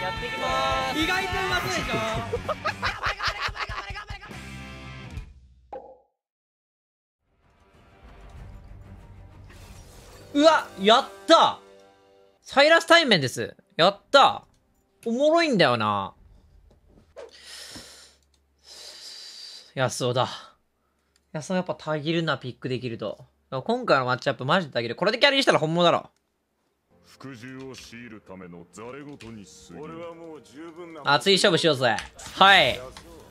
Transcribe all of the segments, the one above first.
やっていきまーす。 意外とうまそうでしょ。 うわ、やったサイラス対面です。やったおもろいんだよな。安尾だ。安尾やっぱたぎるな、ピックできると。今回のマッチアップマジでたぎる。これでキャリーしたら本物だろ。 服従を強いるためのザレごとに過ぎる。俺はもう十分な。 熱い勝負しようぜ。はい。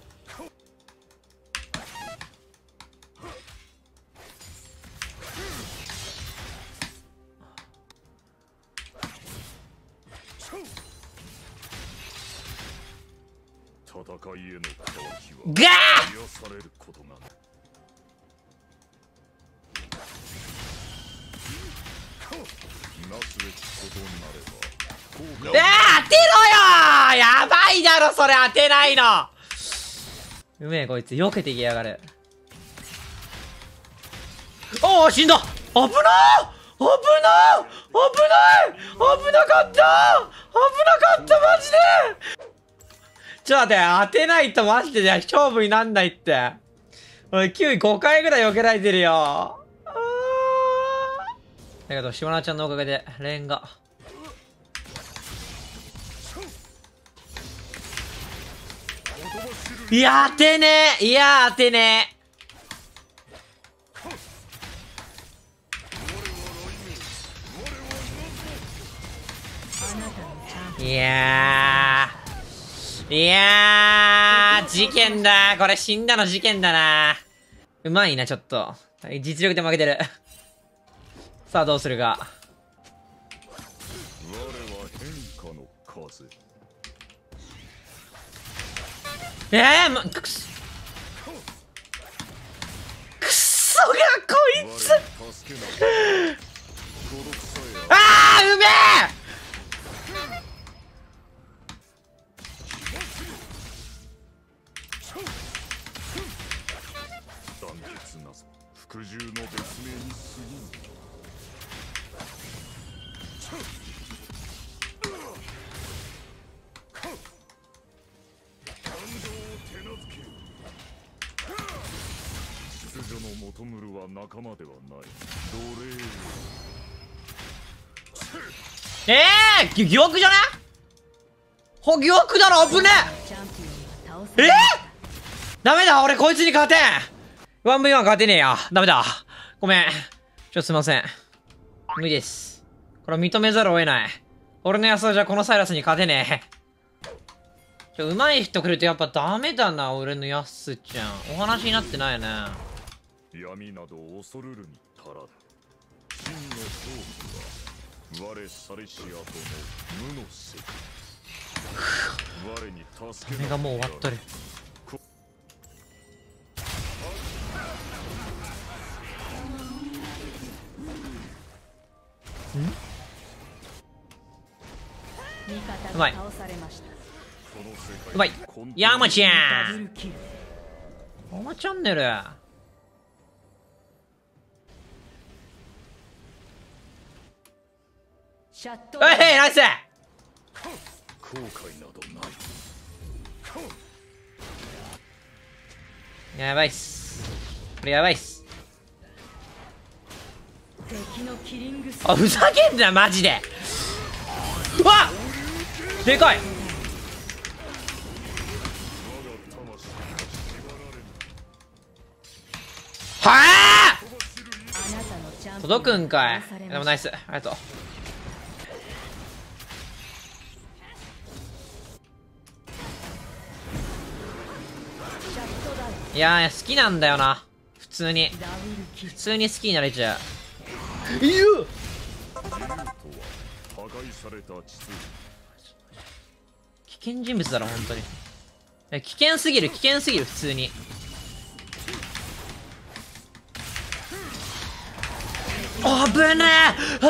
戦いへの渇きはガー癒されることがない。なすべきことになれば当てろよー。やばいだろそれ、当てないの。うめえこいつ、避けてきやがる。おお、死んだ。危なー、危なー、危ない危なかった、危なかったマジで。ちょっと待って、当てないとマジで勝負になんないって。俺9位5回ぐらい避けられてるよ。だけど、島田ちゃんのおかげで、レーンが。いや、当てねえ。いや、当てねえ。いやー、事件だ。これ死んだの事件だな。うまいな、ちょっと。実力で負けてる。さあ、どうするか。 我は変化の風。 くそがこいつ。あー、うめえ。 団結なぞ服従の別名に過ぎん。秩序の求むるは仲間ではない。奴隷疑惑じゃね？疑惑だろ、危ねえ。ダメだ、俺こいつに勝てん。1v1 勝てねえや。ダメだ。ごめん。すいません。無理です。これは認めざるを得ない。俺の安田じゃこのサイラスに勝てねえ。上手い人来るとやっぱダメだな、俺のヤスちゃん。お話になってないよね。 闇など恐るるに足らず。真の勝負は我サレシアとの無の世界。我に助け目がもう終わっとる。うまい。うまい。山ちゃん。山チャンネル。はい、ナイス。 後悔などない。 やばいっす。これやばいっす。あ、ふざけんなマジで。うわっ、でかい。はあ、届くんかい。でもナイス、ありがとう。いやー、好きなんだよな。普通に好きになれちゃう。危険人物だろ本当に。危険すぎる、普通に。あぶねえ、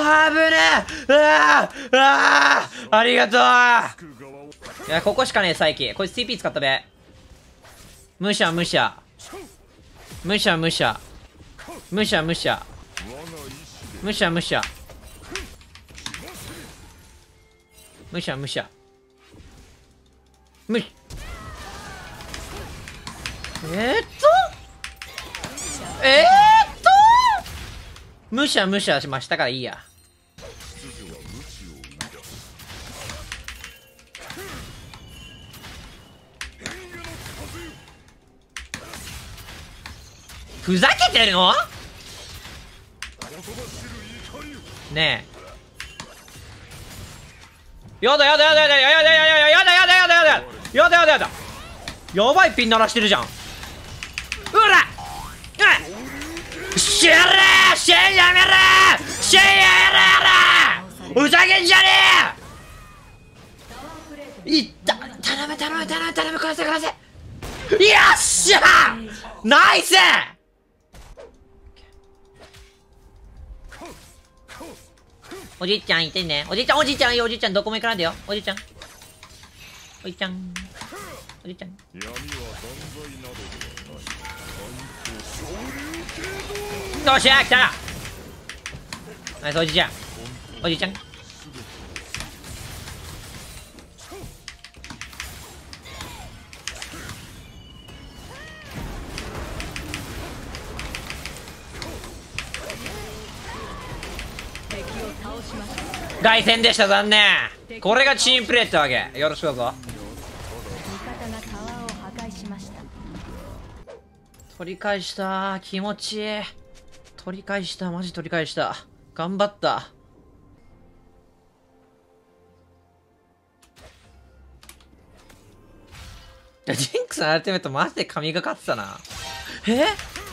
ありがとう。いや、ここしかねえ、サイキ。こいつ TP 使ったべ。むしゃむしゃむしゃむしゃむしゃむしゃむしゃむしゃむしゃむしゃむしむしゃむしゃしましたからいいや。 秩序は無知を生み出す。 ふざけてるのねえ。やだやだやだやだやだやだやだやだやだやだやだやだやだやだやだ、やばいピン鳴らしてるじゃん。うらシェラーシェンやめろーシェンやめろーふざけんじゃねえ。いった頼む頼む頼む頼む、殺せ殺せ。よっしゃーナイス。おじいちゃんいてね。おじいちゃんおじいちゃんいい、おじいちゃんどこも行かないでよ。おじいちゃんおじいちゃんおじいちゃん。 闇は犯罪などではない。 よっしゃ来たナイスおじいちゃんおじいちゃん。凱旋でした、残念。これがチームプレーってわけ。よろしくどうぞ。取り返した、気持ちいい。取り返した、マジ取り返した。頑張った。ジンクスのアルティメットマジで神がかってたな。 貴様の中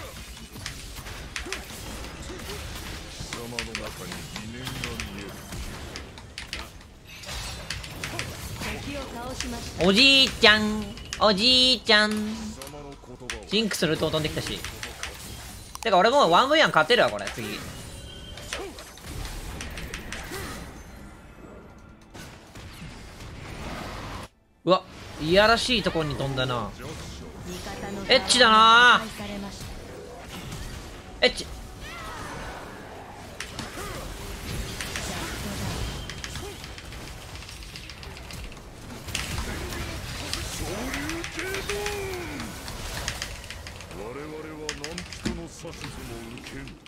に疑念が見える。 おじいちゃんおじいちゃん。 貴様の言葉をジンクスのルートも飛んできたし。てか俺もう 1v1 勝てるわこれ次。うわ、いやらしいところに飛んだな。エッチだな。エッチ。 我々は何人の指図も受けぬ。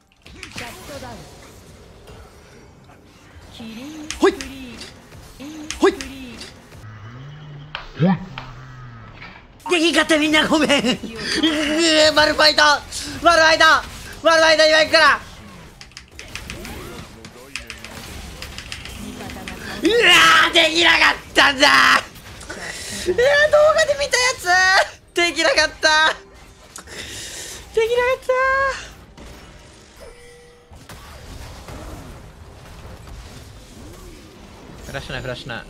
ほいほい。できんかったみんなごめん。マルファイトマルファイトマルファイト今行くから。うわーできなかったんだ。動画で見たやつできなかったできなかった。フラッシュないフラッシュない。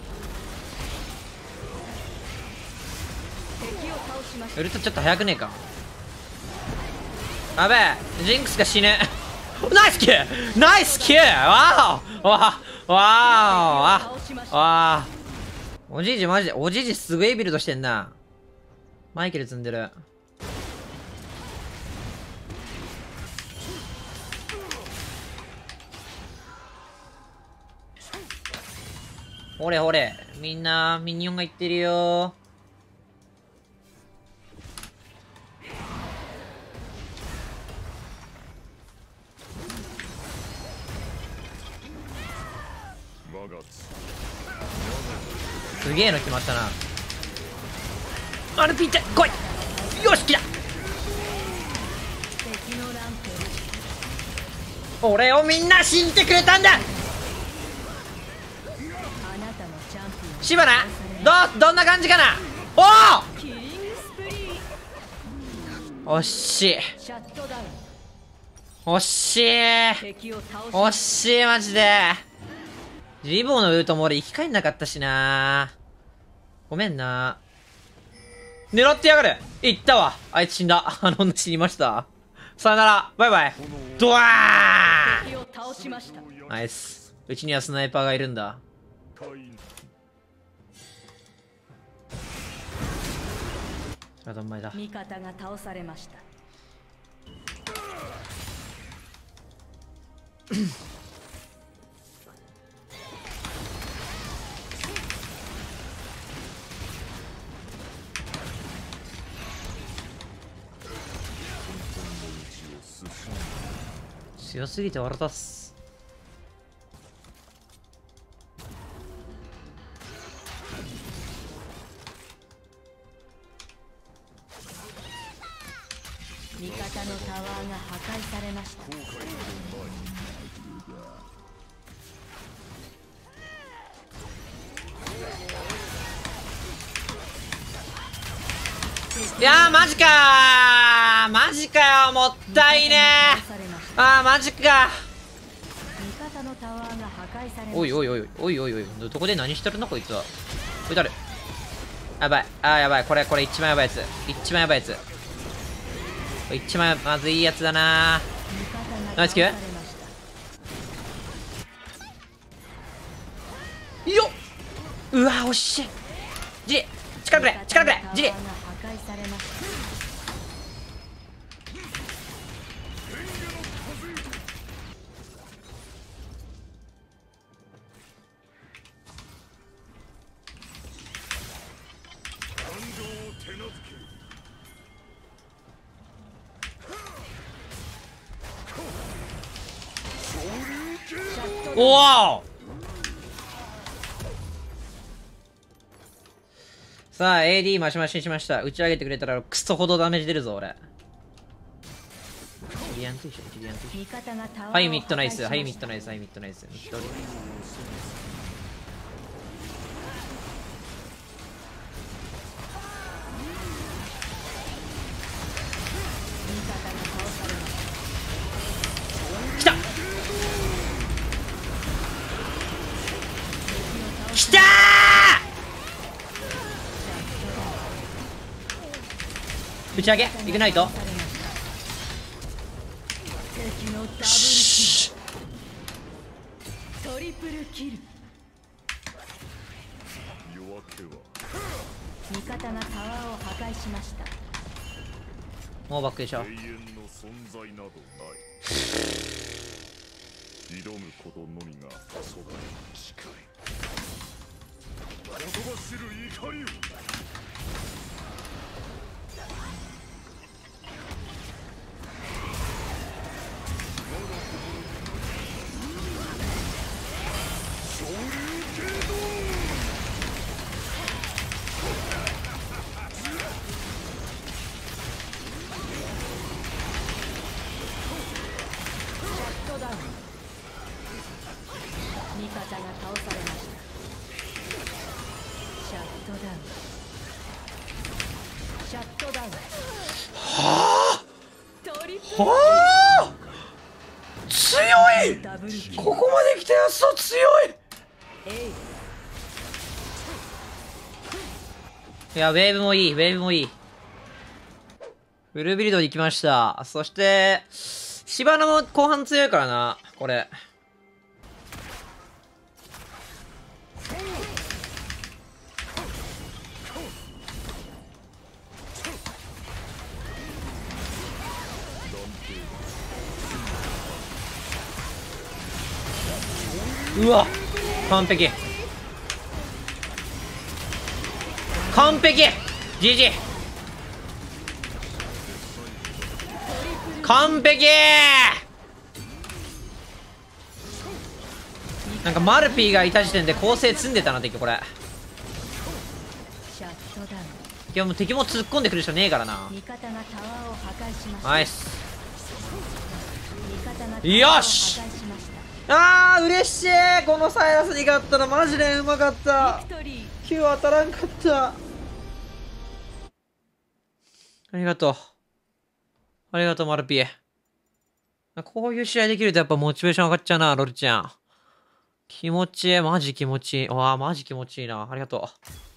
ウルトちょっと早くねえか。やべえジンクスが死ぬ。ナイスキューナイスキュー。わーおわーわーわーおじいじマジでおじいじすごいビルドしてんな。マイケル積んでる。ほれほれみんなミニオンが言ってるよ。すげえの決まったな。アルピーちゃん来い。よし来た。俺をみんな信じてくれたんだ。シバナどんな感じかな。おお惜しい惜しい惜しいマジで。リボーのルートも俺生き返んなかったしな。ごめんな。狙ってやがる。いったわ。あいつ死んだ。死にました。さよなら。バイバイ。ドワーナイス。うちにはスナイパーがいるんだ。それはどんまいだ。 味方が倒されました。 強すぎて笑ったっす。 味方のタワーが破壊されました。 いやーマジかー、マジかよ、もったいねー。あーマジか。 味方のタワーが破壊されました。 おいおいおいおいおいおい、どこで何してるのこいつは。こいつある。やばい、あーやばい、これ一番やばいやつ、一番やばいやつ、これ一番まずいやつだなー。ナイスキューよっ。うわ惜しい。ジリ力くれ力くれジリ。おお。さあ AD マシマシにしました。打ち上げてくれたらクソほどダメージ出るぞ俺。ジリアンと一緒ジリアンと一緒。はいミッドナイス、はいミッドナイス、はいミッドナイス、ミッドナイス。来た来たー。打ち上げいけないと。 トリプルキル。味方がタワーを破壊しました。 もうバックでしょ。 永遠の存在などない。挑むことのみがそばに近い。言葉知る怒りを。 味方が倒されました。シャットダウン。シャットダウン。 はトリプあはあ強い。 ダブルキル。 ここまで来たやつと強い。いやウェーブもいい、ウェーブもいい。フルビルドに行きました。そして芝野も後半強いからなこれ。うわ完璧完璧 GG 完璧。なんかマルピーがいた時点で構成積んでたな敵これ。 シャットダウン。 いやもう敵も突っ込んでくる人ねえからな。 味方がタワーを破壊しました。 ナイス。 味方がタワーを破壊しました。 あー嬉しい。このサイラスに勝ったらマジでうまかった。 ビクトリー。 Q 当たらんかった。ありがとうありがとうマルピー。こういう試合できるとやっぱモチベーション上がっちゃうなロルちゃん。気持ちいいマジ気持ちいい。わあマジ気持ちいいな。ありがとう。